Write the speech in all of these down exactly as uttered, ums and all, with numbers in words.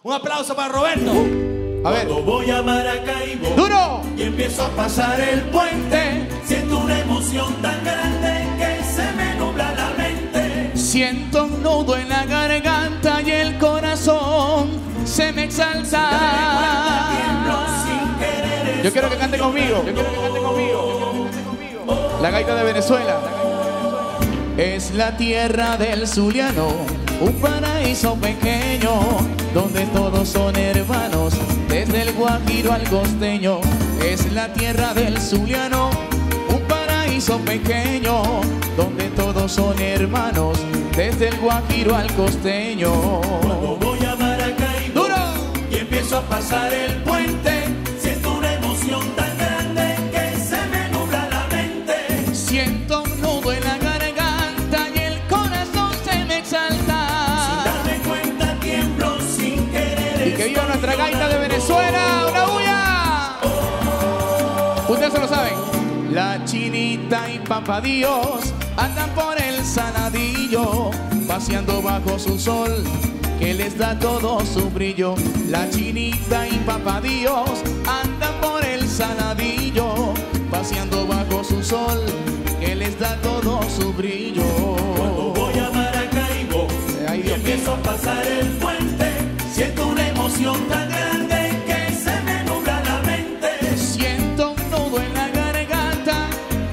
Un aplauso para Roberto. A ver. Cuando voy a Maracaibo ¡Duro! y empiezo a pasar el puente, siento una emoción tan grande que se me nubla la mente. Siento un nudo en la garganta y el corazón se me exalta. Yo quiero que cante conmigo. Yo quiero que cante conmigo. La gaita de Venezuela. Es la tierra del Zuliano, un paraíso pequeño donde todos son hermanos, desde el guajiro al costeño. Es la tierra del Zuliano, un paraíso pequeño donde todos son hermanos, desde el guajiro al costeño. Cuando voy a Maracaibo ¡Duro! y empiezo a pasar el puente, siento una emoción tan grande que se me nubla la mente. Siento un nudo en la garganta y el corazón se me exalta. Sin darme cuenta tiemblo sin querer. Y que viva nuestra gaita de Venezuela. ¡Una bulla! Ustedes se lo saben. La Chinita y Papá Dios andan por el Saladillo, paseando bajo su sol que les da todo su brillo. La Chinita y Papá Dios andan por el Saladillo, paseando bajo su sol que les da todo su brillo. Cuando voy a Maracaibo Ay, y Dios empiezo a pasar el puente, siento una emoción tan grande que se me nubla la mente. Siento un nudo en la garganta.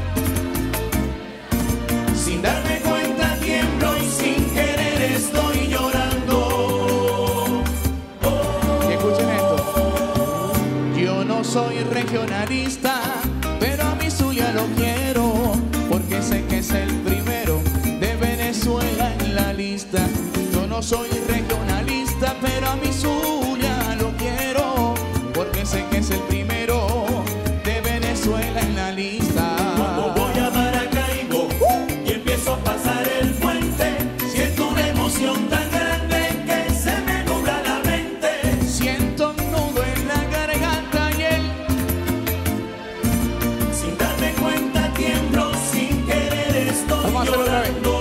Sin darme cuenta tiemblo y sin querer estoy llorando. Y escuchen esto. Yo no soy regionalista, pero a mi Zulia lo quiero, porque sé que es el primero de Venezuela en la lista. Yo no soy regionalista, pero a mi Zulia lo quiero, porque sé que es el primero de Venezuela en la lista. Cuando voy a Maracaibo y empiezo a pasar el puente, siento una emoción tan grande que se me nubla la mente. Siento un nudo en la garganta y el... Sin darme cuenta tiemblo, sin querer estoy Vamos a hacerlo otra vez. llorando.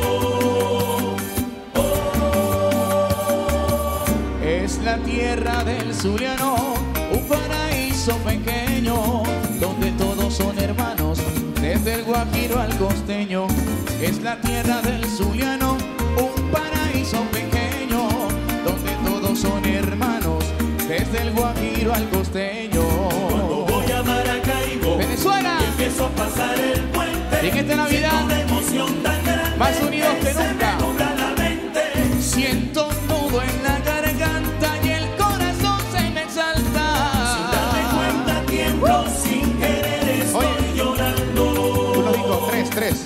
Es la tierra del Zuliano, un paraíso pequeño donde todos son hermanos, desde el guajiro al costeño. Es la tierra del Zuliano, un paraíso pequeño donde todos son hermanos, desde el guajiro al costeño. Cuando voy a Maracaibo Venezuela, y empiezo a pasar el puente, y en esta Navidad, siento una emoción tan grande más unidos que se nunca. me nubla la mente. Siento un nudo en la garganta y el corazón se me exalta. Sin darme cuenta tiemblo, sin querer estoy Oye. llorando. Uno, digo, tres, tres.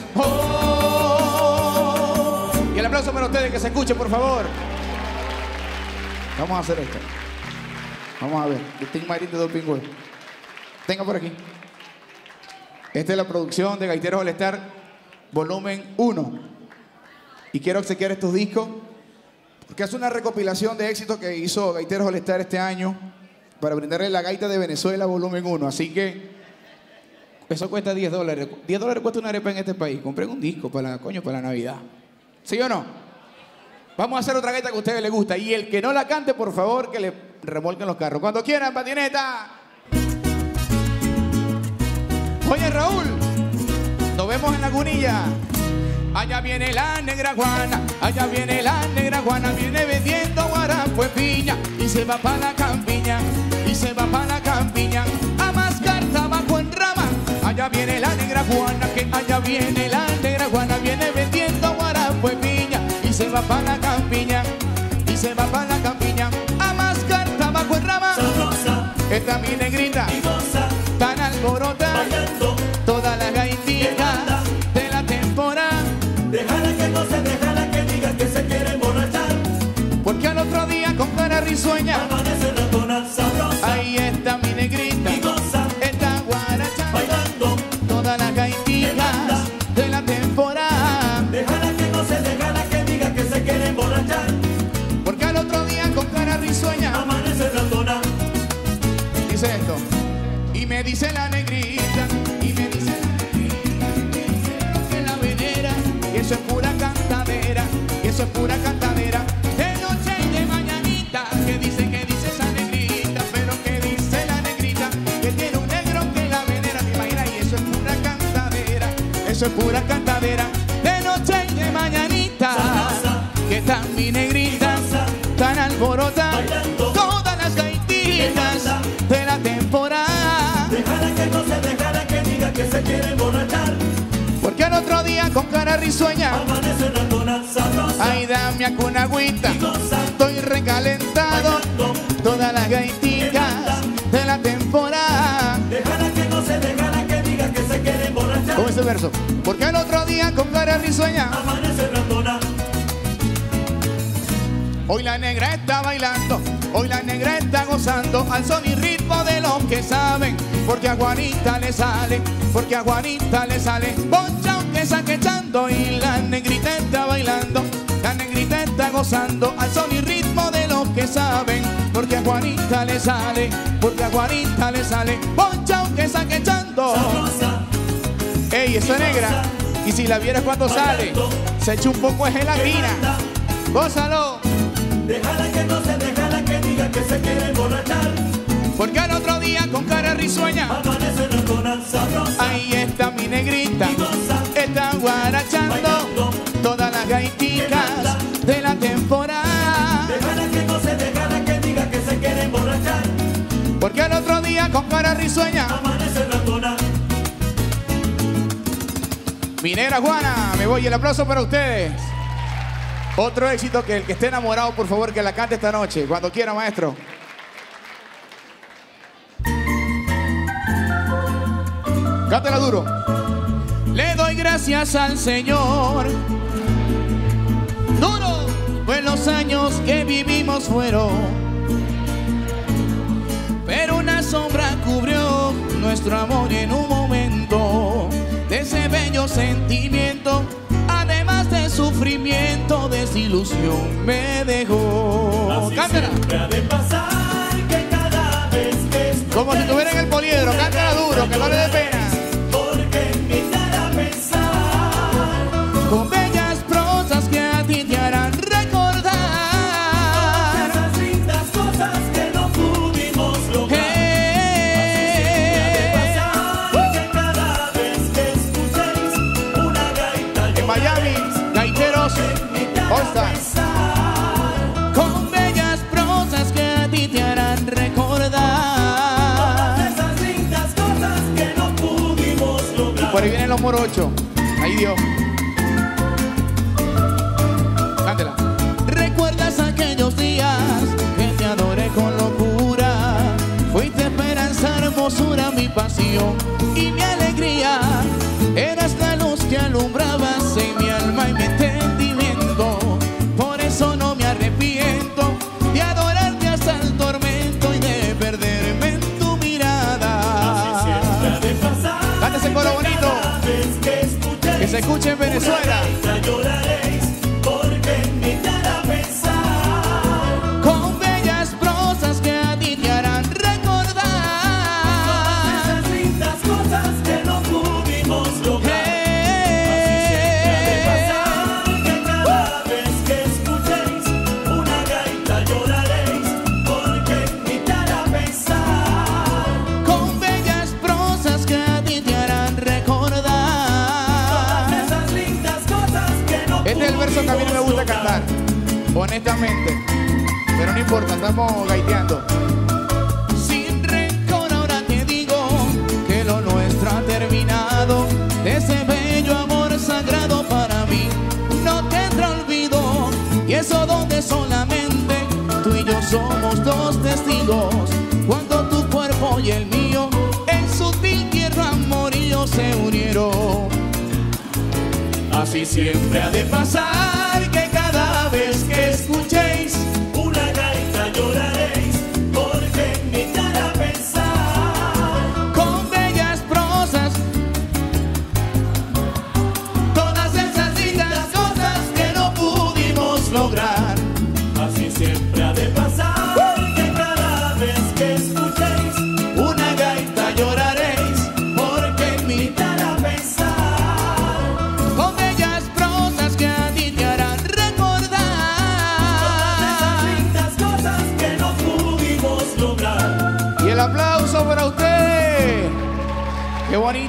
Oh. Y el aplauso para ustedes, que se escuche, por favor. Vamos a hacer esto. Vamos a ver. El Team Marín de Dos Pingües. Tenga por aquí. Esta es la producción de Gaiteros All Star, volumen uno. Y quiero obsequiar estos discos, porque es una recopilación de éxitos que hizo Gaiteros All Star este año para brindarle la gaita de Venezuela, volumen uno. Así que eso cuesta diez dólares. diez dólares cuesta una arepa en este país. Compren un disco para, coño, para la Navidad. ¿Sí o no? Vamos a hacer otra gaita que a ustedes les gusta. Y el que no la cante, por favor, que le remolquen los carros. Cuando quieran, patineta. Oye, Raúl, nos vemos en Lagunilla. Allá viene la negra Juana, allá viene la negra Juana, viene vendiendo guarapo en piña y se va pa' la campiña, y se va pa' la campiña a mascar tabaco en rama. Allá viene la negra Juana, que allá viene la negra Juana, viene vendiendo guarapo en piña y se va pa' la campiña, y se va pa' la campiña a mascar tabaco en rama. Sabrosa Esta mi negrita, y goza, tan alborotada, bailando, toda la gaitita de la temporada. déjala que goce, déjala que diga que se quiere emborrachar, Porque al otro día con cara risueña, amanece ratona sabrosa ahí está mi negrita, y goza, está guaracha, bailando, todas las gaititas de la temporada. déjala que goce, déjala que diga que se quiere emborrachar, Porque al otro día con cara risueña, amanece ratona. dice esto, y me dice la negrita, y me dice la negrita, que la venera, que eso es pura cantadera, que eso es pura cantadera, de noche y de mañanita, que dice, que dice eso es pura cantadera. De noche y de mañanita, que están mi negrita, tan alborotadas todas las gaititas de la temporada. Déjala que no se dejala que diga que se quiere emborrachar, porque al otro día con cara risueña amanece ratona sabrosa. ay, dame una agüita, estoy recalentado, todas las gaititas de la temporada. Déjala que no se dejala que diga que se quiere emborrachar, ¿Cómo es el verso? Porque al otro día con cara risueña amanece ratona. hoy la negra está bailando, hoy la negra está gozando al son y ritmo de los que saben, porque a Juanita le sale, porque a Juanita le sale poncha aunque saque echando. Y la negrita está bailando, la negrita está gozando al son y ritmo de los que saben, porque a Juanita le sale, porque a Juanita le sale poncha aunque saque echando. Sabrosa, Ey, esa negra, y si la vieras cuando sale, se echa un poco de gelatina. Gózalo. déjala que no se dejala que diga que se quiere emborrachar, Porque al otro día con cara risueña amanece ratona sabrosa. ahí está mi negrita, Y goza, está guarachando bailando, todas las gaititas de la temporada. déjala que no se dejala que diga que se quiere emborrachar, Porque al otro día con cara risueña amanece ratona. mi negra Juana, me voy, el aplauso para ustedes. Otro éxito, que el que esté enamorado, por favor, que la cante esta noche, cuando quiera, maestro. Cántela duro. Le doy gracias al Señor. Duro, pues los años que vivimos fueron, pero una sombra cubrió nuestro amor y en un momento de ese bello sentimiento, además de sufrimiento, desilusión me dejó. Así Cántala. siempre ha de pasar que cada vez que escuches Como si estuviera en el poliedro, cántala duro, que no le dé pena. porque invitar a pensar Con bellas prosas que a ti te harán recordar. esas lindas cosas que no pudimos lograr. Hey. Pasar que cada vez que escuchéis una gaita En Miami, gaiteros, All Stars. Con bellas prosas que a ti te harán recordar. esas lindas cosas que no pudimos lograr. Por ahí vienen los morochos. Ahí Dios. Cántela. ¿Recuerdas aquellos días que te adoré con locura? Fuiste esperanza, hermosura, mi pasión y mi alegría. Eras la luz que alumbrabas en mi alma y mi entendimiento. Por eso no me arrepiento de adorarte hasta el tormento y de perderme en tu mirada. Siempre ha de pasar Canta ese coro bonito, cada vez que escuchéis que se escuche en Venezuela. una lloraréis porque invitar a pensar Con bellas prosas que a ti te harán recordar. esas lindas cosas que no pudimos lograr. Hey. Que cada vez que escuchéis una gaita lloraréis porque invitar a pensar Con bellas prosas que a ti te harán recordar. esas lindas cosas que no Este es el verso que a mí no me gusta cantar, honestamente, pero no importa, estamos gaiteando. Sin rencor ahora te digo que lo nuestro ha terminado. De ese bello amor sagrado para mí no tendrá olvido. Y eso donde solamente tú y yo somos dos testigos. Cuando tu cuerpo y el mío en sutil tierno amorío se unieron. Así siempre ha de pasar que cada vez que escuchéis una gaita lloraréis porque invitar a pensar con bellas prosas todas esas lindas cosas que no pudimos lograr. así siempre ha de pasar que cada vez que escuchéis Una gaita lloraréis porque invitar a pensar con bellas prosas que a ti te harán recordar. esas lindas cosas que no pudimos lograr. Y el aplauso para usted. Qué bonito.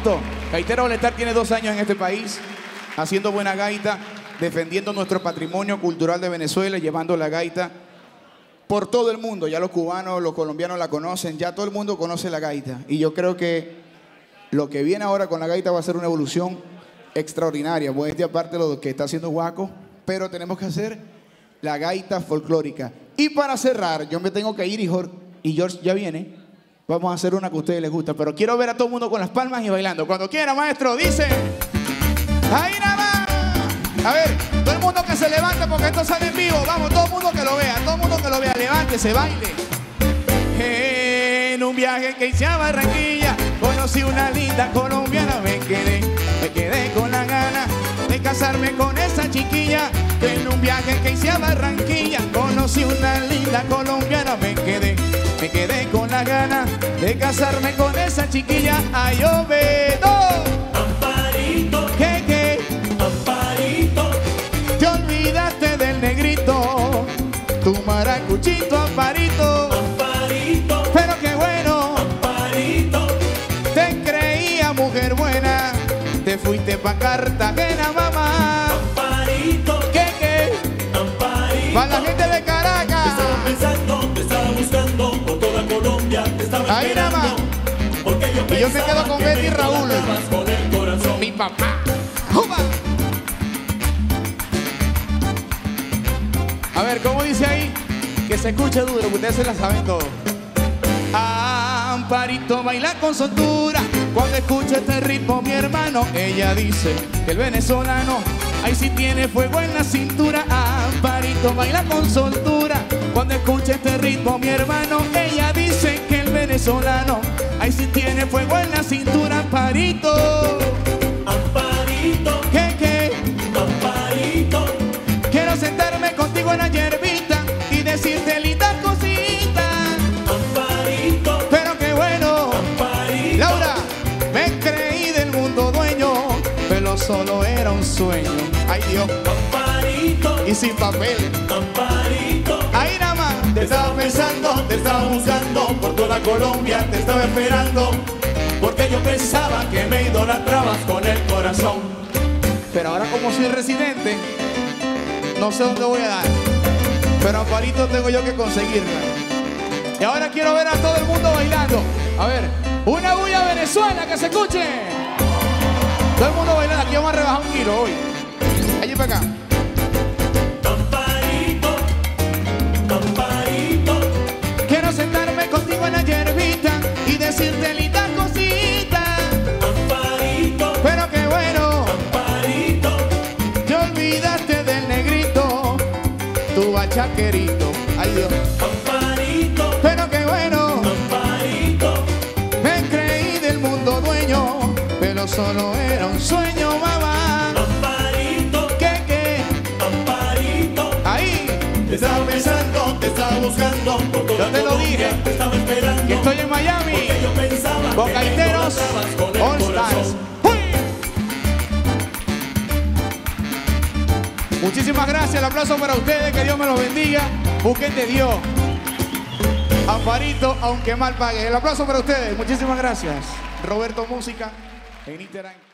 Gaiteros All Star tiene dos años en este país, haciendo buena gaita, defendiendo nuestro patrimonio cultural de Venezuela, llevando la gaita por todo el mundo. Ya los cubanos, los colombianos la conocen, ya todo el mundo conoce la gaita. Y yo creo que lo que viene ahora con la gaita va a ser una evolución extraordinaria. Pues de aparte lo que está haciendo Guaco, pero tenemos que hacer la gaita folclórica. Y para cerrar, yo me tengo que ir y George, y George ya viene. Vamos a hacer una que a ustedes les gusta, pero quiero ver a todo el mundo con las palmas y bailando. Cuando quiera, maestro, dice. ¡Ahí nada más! A ver, todo el mundo que se levante porque esto sale en vivo. Vamos, todo el mundo que lo vea, todo el mundo que lo vea. Levántese, baile. En un viaje que hice a Barranquilla, conocí una linda colombiana. Me quedé, me quedé con la gana de casarme con esa chiquilla. En un viaje que hice a Barranquilla, conocí una linda colombiana. Me quedé, me quedé con la gana de casarme con esa chiquilla. Ay, Obedo. Amparito, ¿Qué, qué? Amparito, Te olvidaste del negrito, tu maracuchito, Amparito. Amparito, Pero qué bueno, Amparito, te creía mujer buena, te fuiste pa' Cartagena, mamá. Amparito, ¿Qué, qué? Amparito. Para la gente de Te Caracas. estaba pensando, te estaba buscando por toda Colombia, te estaba Ahí nada esperando. más. Porque yo Y yo me pensaba quedo con que Betty me y Raúl. idolatrabas con el corazón. Mi papá. ¡Juba! A ver, ¿cómo dice ahí? Que se escuche duro, que ustedes se la saben todo. Amparito baila con soltura. Cuando escucha este ritmo, mi hermano, ella dice que el venezolano ahí sí tiene fuego en la cintura. Amparito baila con soltura. Cuando escucha este ritmo, mi hermano, ella dice que el venezolano ahí sí tiene fuego en la cintura. Amparito. Amparito, ¿Qué, qué? Amparito, Quiero sentarme contigo en la hierbita y decirte lindas cositas. Amparito, Pero qué bueno, Amparito. Laura, me creí del mundo dueño, pero solo era un sueño. Ay Dios, Amparito, y sin papel. Amparito. Ahí nada más, Te estaba pensando, te estaba buscando por toda Colombia, te estaba esperando. Porque yo pensaba que me idolatrabas con el corazón. pero ahora como soy residente, no sé dónde voy a dar. Pero Amparito tengo yo que conseguirla. Y ahora quiero ver a todo el mundo bailando. A ver, una bulla Venezuela, que se escuche. Todo el mundo bailando, aquí vamos a rebajar un kilo hoy. Allí para acá. Amparito, Amparito, Quiero sentarme contigo en la hierbita y decirte lindas cositas. Amparito, Pero qué bueno, Amparito, te olvidaste del negrito, tu bachaquerito. Ay Dios. Amparito, Pero qué bueno, Amparito. me creí del mundo dueño, pero solo era un sueño, mamá. Amparito, ¿Qué, qué? Amparito. Ahí, Te estaba pensando, te estaba buscando por toda Yo te lo Colombia, dije. te estaba esperando. que estoy en Miami, Porque yo pensaba con que me Gaiteros idolatrabas con el All Stars. corazón. ¡Uy! Muchísimas gracias, el aplauso para ustedes, que Dios me los bendiga. Busquen de Dios. Amparito, aunque mal pague. El aplauso para ustedes, muchísimas gracias. Roberto Música en Instagram.